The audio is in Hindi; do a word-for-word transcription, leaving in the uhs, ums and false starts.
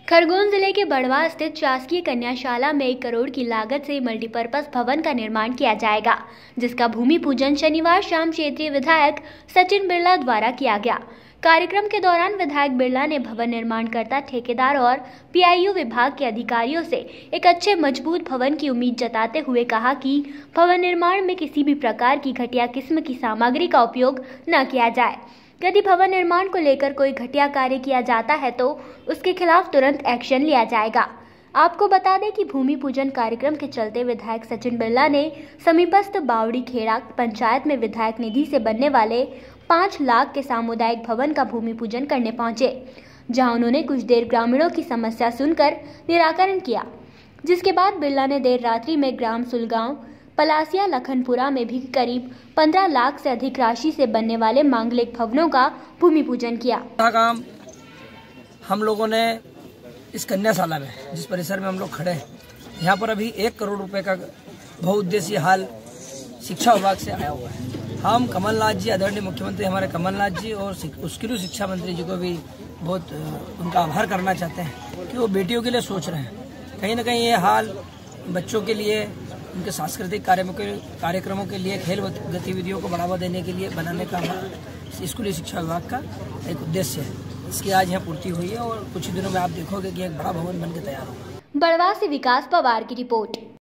खरगोन जिले के बड़वा स्थित शासकीय कन्याशाला में एक करोड़ की लागत से मल्टीपर्पज भवन का निर्माण किया जाएगा, जिसका भूमि पूजन शनिवार शाम क्षेत्रीय विधायक सचिन बिरला द्वारा किया गया। कार्यक्रम के दौरान विधायक बिरला ने भवन निर्माणकर्ता, ठेकेदार और पीआईयू विभाग के अधिकारियों से एक अच्छे मजबूत भवन की उम्मीद जताते हुए कहा कि भवन निर्माण में किसी भी प्रकार की घटिया किस्म की सामग्री का उपयोग न किया जाए। यदि भवन निर्माण को लेकर कोई घटिया कार्य किया जाता है तो उसके खिलाफ तुरंत एक्शन लिया जाएगा। आपको बता दें कि भूमि पूजन कार्यक्रम के चलते विधायक सचिन बिरला ने समीपस्थ बावड़ी खेड़ा पंचायत में विधायक निधि से बनने वाले पाँच लाख के सामुदायिक भवन का भूमि पूजन करने पहुंचे, जहां उन्होंने कुछ देर ग्रामीणों की समस्या सुनकर निराकरण किया, जिसके बाद बिरला ने देर रात्रि में ग्राम सुलगांव, पलासिया, लखनपुरा में भी करीब पंद्रह लाख से अधिक राशि से बनने वाले मांगलिक भवनों का भूमि पूजन किया। काम हम लोगों ने इस कन्याशाला में, जिस परिसर में हम लोग खड़े हैं, यहाँ पर अभी एक करोड़ रुपए का बहुउद्देशीय हाल शिक्षा विभाग से आया हुआ है। हम कमलनाथ जी, आदरणीय मुख्यमंत्री हमारे कमलनाथ जी और उसके शिक्षा मंत्री जी को भी बहुत उनका आभार करना चाहते हैं कि वो बेटियों के लिए सोच रहे हैं। कहीं ना कहीं ये हाल बच्चों के लिए, उनके सांस्कृतिक कार्यक्रमों के लिए, खेल गतिविधियों को बढ़ावा देने के लिए बनाने का स्कूली शिक्षा विभाग का एक उद्देश्य है। इसकी आज यहाँ पूर्ति हुई है और कुछ दिनों में आप देखोगे कि एक बड़ा भवन बनकर तैयार होगा। बड़वा से विकास पवार की रिपोर्ट।